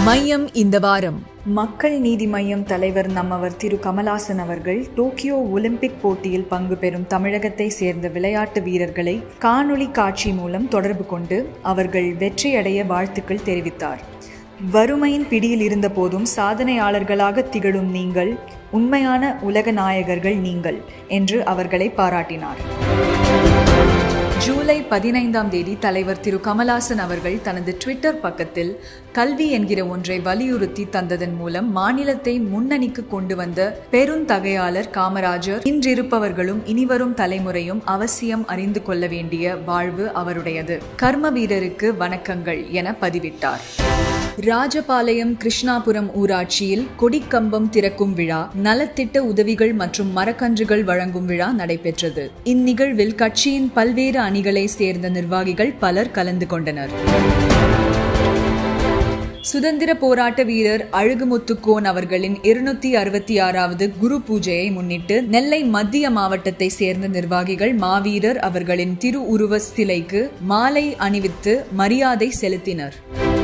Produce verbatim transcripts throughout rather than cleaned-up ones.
மையம் இந்த வாரம். மக்கள் நீதி மையம் தலைவர் நம்மவர் திரு கமல்ஹாசன் அவர்கள் டோக்கியோ ஒலிம்பிக் போட்டியில் பங்கு பெறும் தமிழகத்தை சேர்ந்த விளையாட்டு வீரர்களை காணொளி காட்சி மூலம் தொடர்பு கொண்டு அவர்கள் வெற்றியடைய வாழ்த்துக்கள் தெரிவித்தார். வறுமையின் பிடியில் இருந்த போதும் சாதனையாளர்களாக திகழும் நீங்கள் உண்மையான உலக நாயகர்கள் நீங்கள் என்று அவர்களை பாராட்டினார். ஜூலை பதினைந்தாம் தேதி தலைவர் திரு கமல்ஹாசன் அவர்கள் தனது ட்விட்டர் பக்கத்தில் கல்வி என்கிற ஒன்றை வலியுறுத்தி தந்ததன் மூலம் மாநிலத்தை முன்னணிக்கு கொண்டு வந்த பெருந்தகையாளர் காமராஜர் இன்றிருப்பவர்களும் இனிவரும் தலைமுறையும் அவசியம் அறிந்து கொள்ள வேண்டிய வாழ்வு அவருடையது. கர்ம வீரருக்கு வணக்கங்கள் என பதிவிட்டார். ராஜபாளையம் கிருஷ்ணாபுரம் ஊராட்சியில் கொடிக்கம்பம் திறக்கும் விழா, நலத்திட்ட உதவிகள் மற்றும் மரக்கன்றுகள் வழங்கும் விழா நடைபெற்றது. இந்நிகழ்வில் கட்சியின் பல்வேறு அணிகளை சேர்ந்த நிர்வாகிகள் பலர் கலந்து கொண்டனர். சுதந்திர போராட்ட வீரர் அழகுமுத்துக்கோன் அவர்களின் இருநூத்தி அறுபத்தி ஆறாவது குரு பூஜையை முன்னிட்டு நெல்லை மத்திய மாவட்டத்தை சேர்ந்த நிர்வாகிகள் மாவீரர் அவர்களின் திரு உருவ சிலைக்கு மாலை அணிவித்து மரியாதை செலுத்தினர்.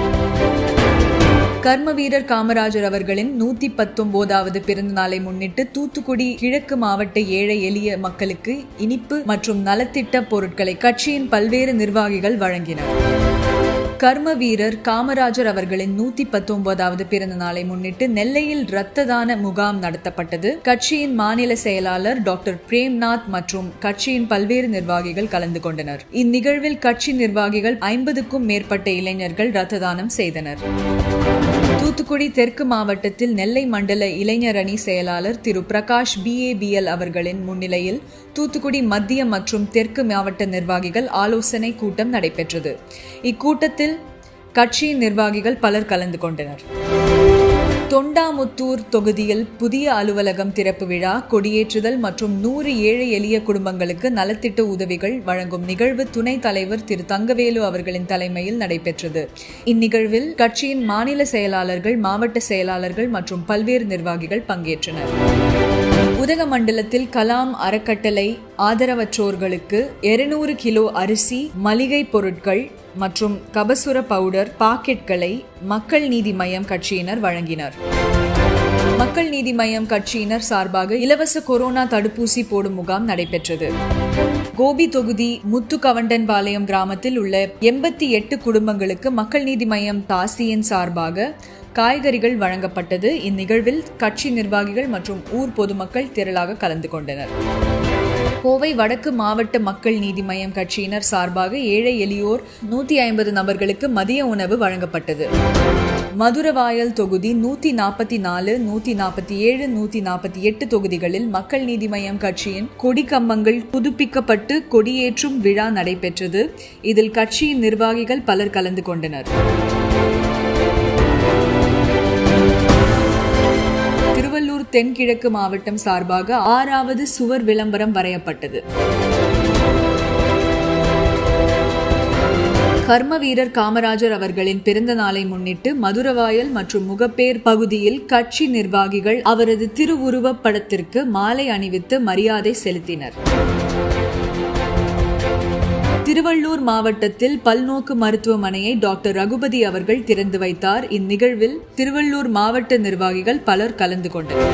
கர்ம வீரர் காமராஜர் அவர்களின் நூத்தி பத்தொன்பதாவது பிறந்த நாளை முன்னிட்டு தூத்துக்குடி கிழக்கு மாவட்ட ஏழை எளிய மக்களுக்கு இனிப்பு மற்றும் நலத்திட்ட பொருட்களை கட்சியின் பல்வேறு நிர்வாகிகள் வழங்கினர். கர்ம வீரர் காமராஜர் அவர்களின் நூத்தி பத்தொன்பதாவது பிறந்த நாளை முன்னிட்டு நெல்லையில் இரத்த தான முகாம் நடத்தப்பட்டது. கட்சியின் மாநில செயலாளர் டாக்டர் பிரேம்நாத் மற்றும் கட்சியின் பல்வேறு நிர்வாகிகள் கலந்து கொண்டனர். இந்நிகழ்வில் கட்சி நிர்வாகிகள் ஐம்பதுக்கும் மேற்பட்ட இளைஞர்கள் இரத்த தானம் செய்தனர். தூத்துக்குடி தெற்கு மாவட்டத்தில் நெல்லை மண்டல இளைஞர் அணி செயலாளர் திரு Prakash B A B L அவர்களின் முன்னிலையில் தூத்துக்குடி மத்திய மற்றும் தெற்கு மாவட்ட நிர்வாகிகள் ஆலோசனை கூட்டம் நடைபெற்றது. இக்கூட்டத்தில் கட்சியின் நிர்வாகிகள் பலர் கலந்து கொண்டனர். தொண்டாமுத்தூர் தொகுதியில் புதிய அலுவலகம் திறப்பு விழா, கொடியேற்றுதல் மற்றும் நூறு ஏழை எளிய குடும்பங்களுக்கு நலத்திட்ட உதவிகள் வழங்கும் நிகழ்வு துணைத் தலைவர் திரு தங்கவேலு அவர்களின் தலைமையில் நடைபெற்றது. இந்நிகழ்வில் கட்சியின் மாநில செயலாளர்கள், மாவட்ட செயலாளர்கள் மற்றும் பல்வேறு நிர்வாகிகள் பங்கேற்றனர். உதகமண்டலத்தில் கலாம் அறக்கட்டளை ஆதரவற்றோர்களுக்கு இருநூறு கிலோ அரிசி, மளிகை பொருட்கள் மற்றும் கபசுர பவுடர் பாக்கெட்களை மக்கள் நீதி மையம் கட்சியினர் வழங்கினர். மக்கள் நீதி மையம் கட்சியினர் சார்பாக இலவச கொரோனா தடுப்பூசி போடும் முகாம் நடைபெற்றது. கோபி தொகுதி முத்துக்கவண்டன்பாளையம் கிராமத்தில் உள்ள எண்பத்தி எட்டு குடும்பங்களுக்கு மக்கள் நீதி மையம் தாசியின் சார்பாக காய்கறிகள் வழங்கப்பட்டது. இந்நிகழ்வில் கட்சி நிர்வாகிகள் மற்றும் ஊர் பொதுமக்கள் திரளாக கலந்து கொண்டனர். கோவை வடக்கு மாவட்ட மக்கள் நீதி மையம் கட்சியினர் சார்பாக ஏழை எளியோர் நூத்தி ஐம்பது நபர்களுக்கு மதிய உணவு வழங்கப்பட்டது. மதுரவாயல் தொகுதி நூத்தி நாற்பத்தி நாலு, நூத்தி நாற்பத்தி ஏழு, நூத்தி நாற்பத்தி எட்டு தொகுதிகளில் மக்கள் நீதி மையம் கட்சியின் கொடி கம்பங்கள் புதுப்பிக்கப்பட்டு கொடியேற்றும் விழா நடைபெற்றது. இதில் கட்சியின் நிர்வாகிகள் பலர் கலந்து கொண்டனர். திருவள்ளூர் தென்கிழக்கு மாவட்டம் சார்பாக ஆறாவது சுவர் விளம்பரம் வரையப்பட்டது. கர்ம வீரர் காமராஜர் அவர்களின் பிறந்த நாளை முன்னிட்டு மதுரவாயல் மற்றும் முகப்பேர் பகுதியில் கட்சி நிர்வாகிகள் அவரது திருவுருவப் படத்திற்கு மாலை அணிவித்து மரியாதை செலுத்தினர். திருவள்ளூர் மாவட்டத்தில் பல்நோக்கு மருத்துவமனையை டாக்டர் ரகுபதி அவர்கள் திறந்து வைத்தார். இந்நிகழ்வில் திருவள்ளூர் மாவட்ட நிர்வாகிகள் பலர் கலந்து கொண்டனர்.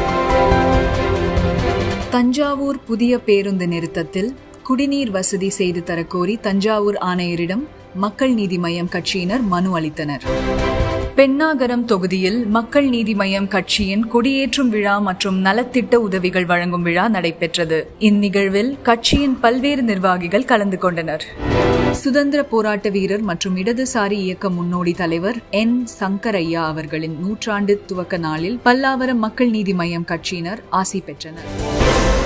தஞ்சாவூர் புதிய பேருந்து நிறுத்தத்தில் குடிநீர் வசதி செய்து தரக்கோரி தஞ்சாவூர் ஆணையரிடம் மக்கள் நீதி மையம் கட்சியினர் மனு அளித்தனர். பென்னாகரம் தொகுதியில் மக்கள் நீதி மையம் கட்சியின் கொடியேற்றும் விழா மற்றும் நலத்திட்ட உதவிகள் வழங்கும் விழா நடைபெற்றது. இந்நிகழ்வில் கட்சியின் பல்வேறு நிர்வாகிகள் கலந்து கொண்டனர். சுதந்திர போராட்ட வீரர் மற்றும் இடதுசாரி இயக்க முன்னோடி தலைவர் என் சங்கரையா அவர்களின் நூற்றாண்டு துவக்க நாளில் பல்லாவரம் மக்கள் நீதி மையம் கட்சியினர் ஆசி பெற்றனர்.